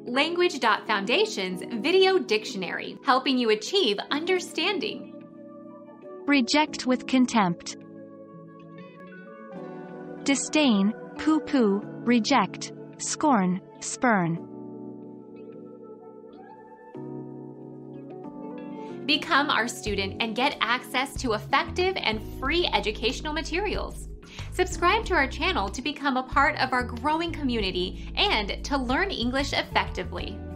Language.Foundation's Video Dictionary, helping you achieve understanding. Reject with contempt. Disdain, pooh-pooh, reject, scorn, spurn. Become our student and get access to effective and free educational materials. Subscribe to our channel to become a part of our growing community and to learn English effectively.